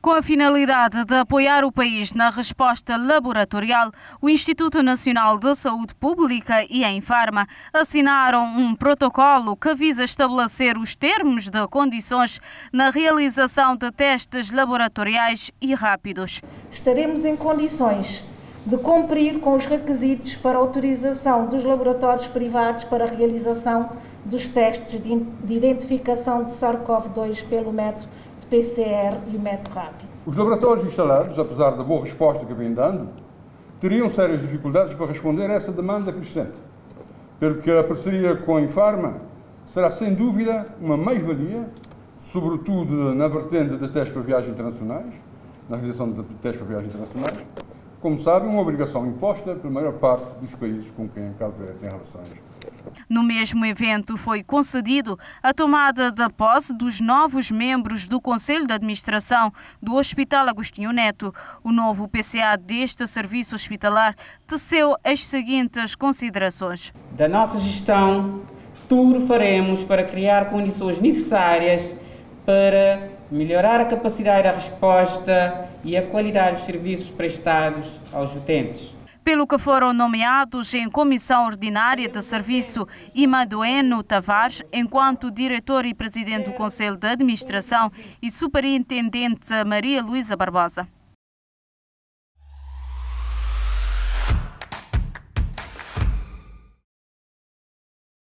Com a finalidade de apoiar o país na resposta laboratorial, o Instituto Nacional de Saúde Pública e a Infarma assinaram um protocolo que visa estabelecer os termos de condições na realização de testes laboratoriais e rápidos. Estaremos em condições de cumprir com os requisitos para autorização dos laboratórios privados para a realização dos testes de identificação de SARS-CoV-2 pelo método de PCR e o método rápido. Os laboratórios instalados, apesar da boa resposta que vêm dando, teriam sérias dificuldades para responder a essa demanda crescente, pelo que a parceria com a Infarma será sem dúvida uma mais-valia, sobretudo na vertente dos testes para viagens internacionais, na realização de testes para viagens internacionais, como sabem, uma obrigação imposta pela maior parte dos países com quem Cabo Verde tem relações. No mesmo evento foi concedido a tomada de posse dos novos membros do Conselho de Administração do Hospital Agostinho Neto. O novo PCA deste serviço hospitalar teceu as seguintes considerações. Da nossa gestão, tudo faremos para criar condições necessárias para melhorar a capacidade da resposta e a qualidade dos serviços prestados aos utentes. Pelo que foram nomeados em comissão ordinária de serviço Imadoeno Tavares, enquanto diretor e presidente do Conselho de Administração, e superintendente Maria Luísa Barbosa.